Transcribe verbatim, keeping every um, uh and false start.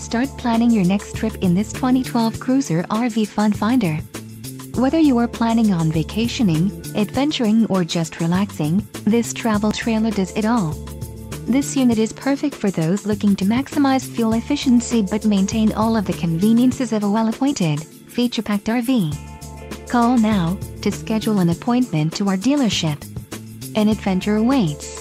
start planning your next trip in this twenty twelve Cruiser R V Fun Finder. Whether you are planning on vacationing, adventuring or just relaxing, this travel trailer does it all. This unit is perfect for those looking to maximize fuel efficiency but maintain all of the conveniences of a well-appointed, feature-packed R V. Call now to schedule an appointment to our dealership. An adventure awaits.